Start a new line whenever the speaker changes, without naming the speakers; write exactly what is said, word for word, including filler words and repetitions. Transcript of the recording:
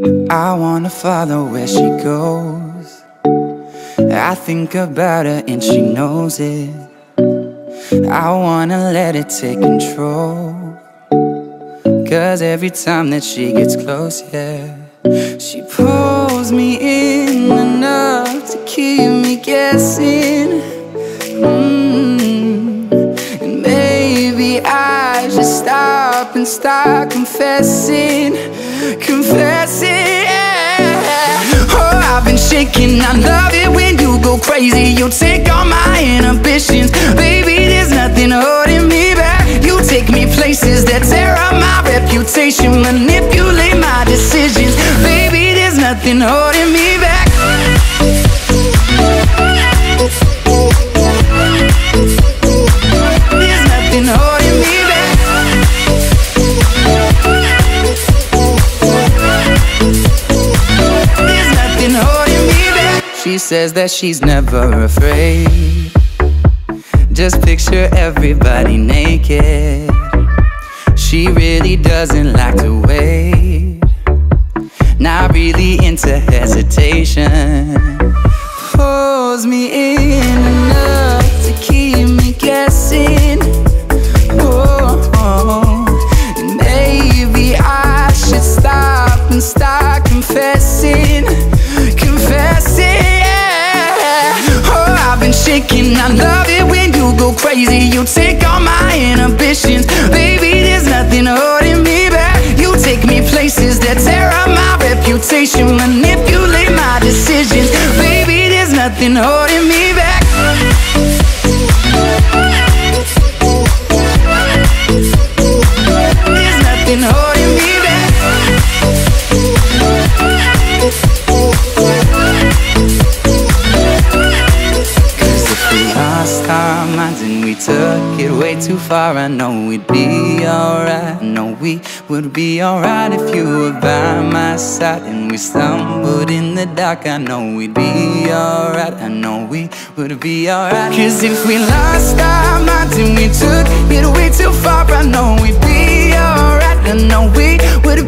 I wanna follow where she goes. I think about her and she knows it. I wanna let it take control, 'cause every time that she gets close, yeah, she pulls me in enough to keep me guessing. mm. And maybe I should stop and start confessing, confessing, yeah. Oh, I've been shaking, I love it when you go crazy. You take all my inhibitions, baby, there's nothing holding me back. You take me places that tear up my reputation, manipulate my decisions, baby, there's nothing holding me back. There's nothing holding me back. There's nothing holding me back. She says that she's never afraid. Just picture everybody naked. She really doesn't like to wait. Not really into hesitation. Pulls me in enough to keep me guessing. Oh, oh. And maybe I should stop and start confessing, confessing, yeah. Oh, I've been shaking, I love it when you go crazy. You take all my inhibitions, baby, there's nothing holding me back. You take me places that tear up my reputation, manipulate my decisions, baby, there's nothing holding me back. There's nothing holding me back. Lost our minds and we took it way too far. I know we'd be alright. I know we would be alright if you were by my side. And we stumbled in the dark. I know we'd be alright. I know we would be alright. 'Cause if we lost our minds and we took it way too far, I know we'd be alright. I know we would